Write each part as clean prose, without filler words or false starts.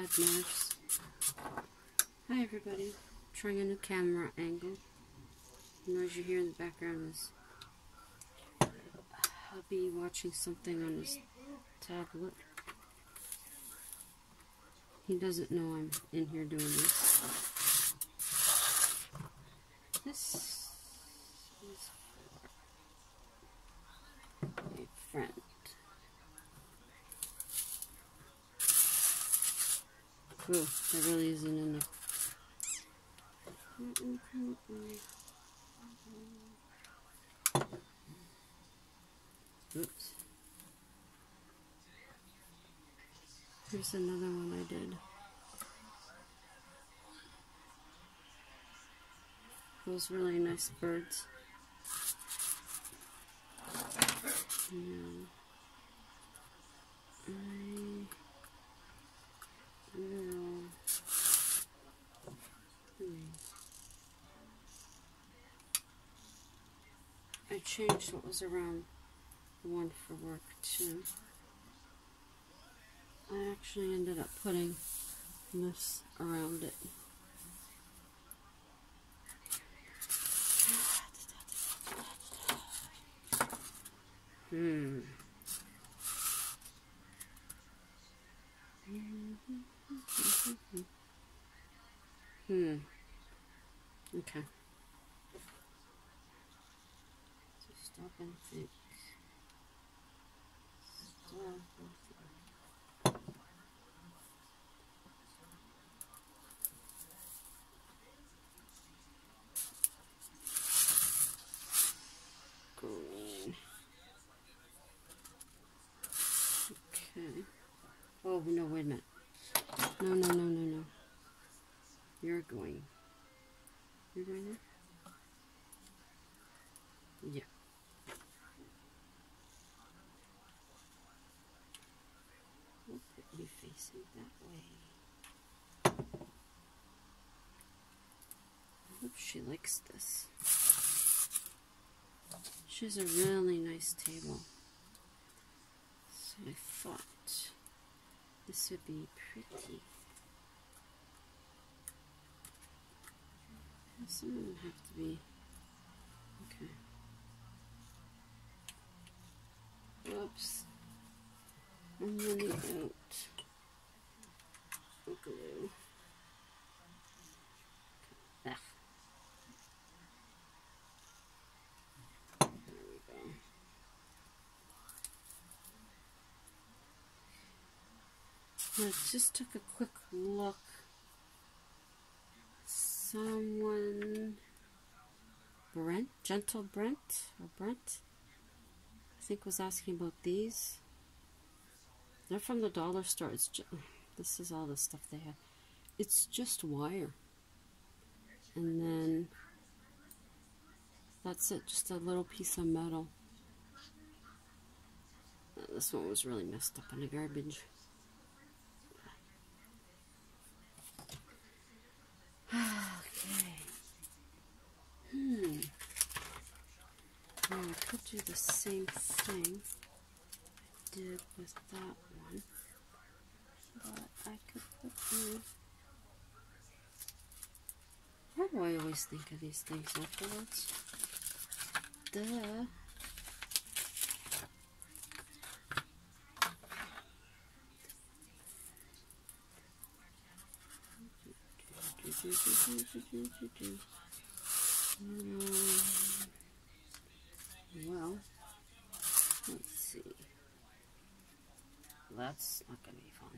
bad nerves. Hi everybody. Trying a new camera angle. The noise you hear in the background is hubby watching something on his tablet. He doesn't know I'm in here doing this. This is for a friend. Ooh, there really isn't enough. Oops. Here's another one I did. Those really nice birds. And I changed what was around the one for work too. I actually ended up putting this around it. Okay. So stop and think. Stop and think. Green. Okay. Oh, no, wait a minute. No. You're going. You're going there? Yeah. We'll put you facing that way. I hope she likes this. She has a really nice table. So I thought this would be pretty. Some of them have to be okay. Whoops. I'm running out of glue. Ah. There we go. I just took a quick look. Someone, Gentle Brent, I think was asking about these. They're from the dollar store. This is all the stuff they have. It's just wire. And then that's it, just a little piece of metal. This one was really messed up in the garbage. Okay. Now I could do the same thing I did with that one. But I could put in... Why do I always think of these things afterwards? Duh. Well, let's see. That's not going to be fun.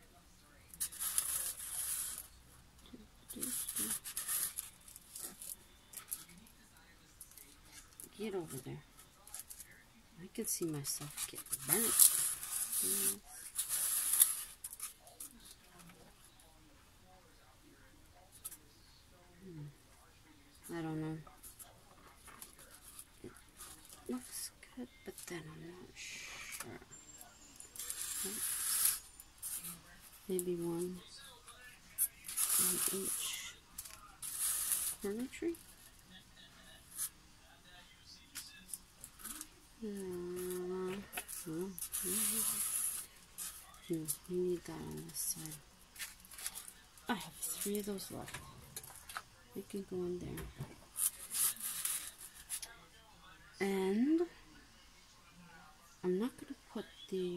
Get over there. I can see myself getting burnt. I don't know. It looks good, but then I'm not sure. Maybe one on each corner tree. No, you need that on this side. I have 3 of those left. They can go in there. And I'm not going to put the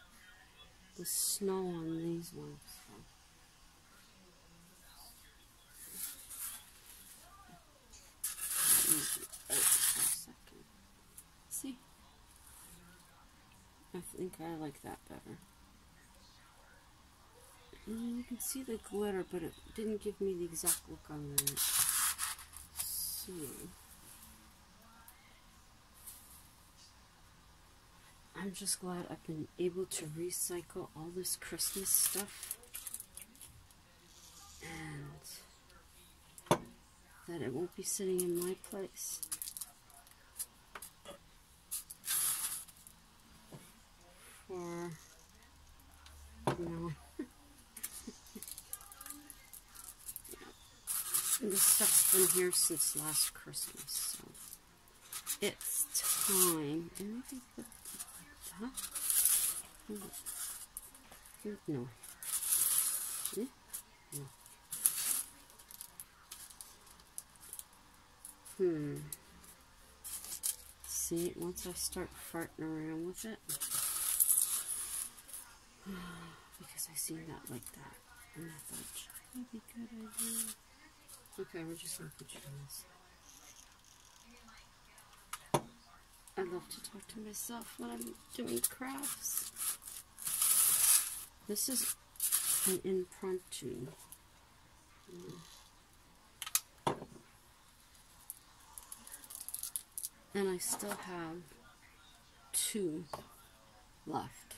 snow on these ones. For a second. See? I think I like that better. And you can see the glitter, but it didn't give me the exact look I wanted. So I'm just glad I've been able to recycle all this Christmas stuff, and that it won't be sitting in my place. For, you know, this stuff's been here since last Christmas, so it's time. And maybe put that. No. Yeah? No. See, once I start farting around with it, because I seen that like that, and I thought, that'd be a good idea. Okay, we're just gonna put you in this. I love to talk to myself when I'm doing crafts. This is an impromptu. And I still have 2 left.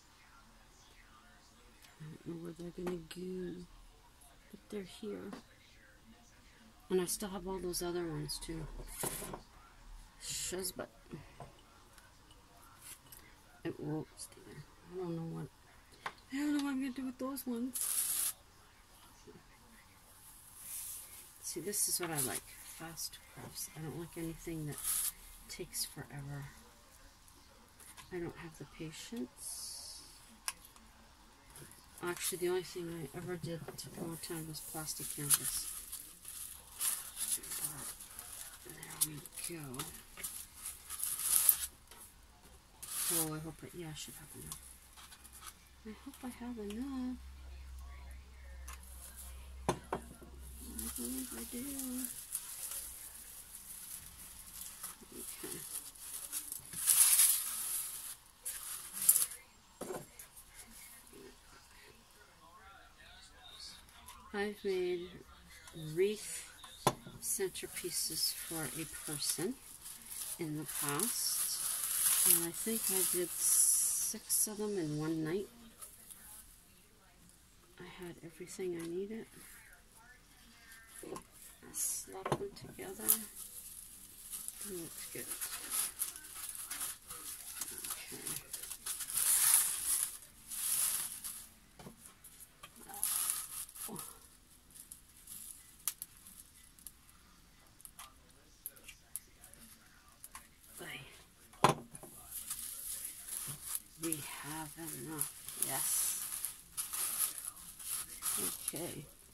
I don't know where they're gonna go, but they're here. And I still have all those other ones too. Shizbut. It won't stay there. I don't know what I'm gonna do with those ones. See, this is what I like. Fast crafts. I don't like anything that takes forever. I don't have the patience. Actually, the only thing I ever did that took a long time was plastic canvas. But there we go. Oh, I hope yeah, I should have enough. I hope I have enough. I believe I do. Okay. I've made wreath centerpieces for a person in the past, and I think I did 6 of them in one night. I had everything I needed. I slapped them together. It looks good. Okay. We have enough, yes. Okay.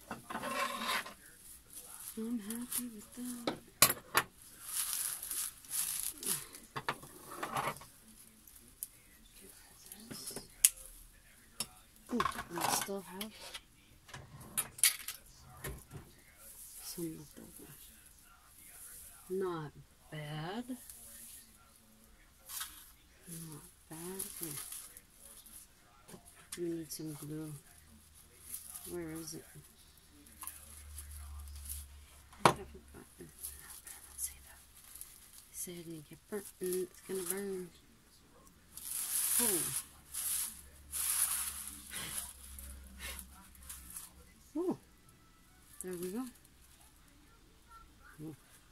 I'm happy with that. Ooh, I still have some left over. Not bad. Not bad. We need some glue. Where is it? I haven't gotten it. Don't say that. I said it didn't get burnt, and it's gonna burn. Oh. Oh. There we go. Oh.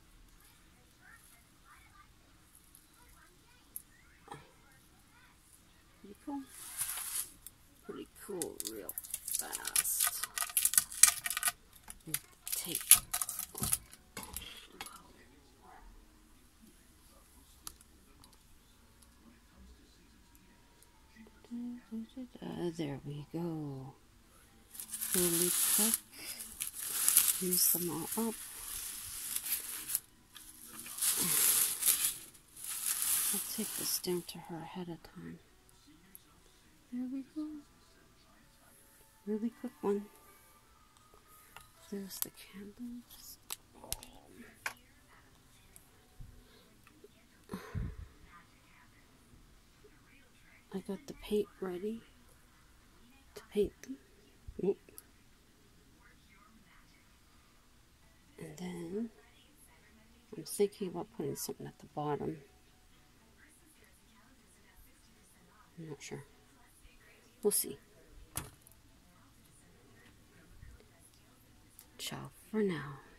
Pretty cool. Pretty cool, real fast. Tape. There we go. Really quick. Use them all up. I'll take this down to her ahead of time. There we go. Really quick one. There's the candles. I got the paint ready to paint them. Oop. And then I'm thinking about putting something at the bottom. I'm not sure. We'll see. Ciao for now.